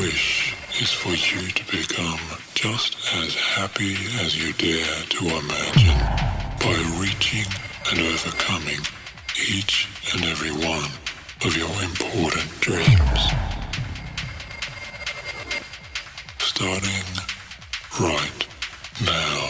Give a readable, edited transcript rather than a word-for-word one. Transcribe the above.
wish is for you to become just as happy as you dare to imagine by reaching and overcoming each and every one of your important dreams. Starting right now.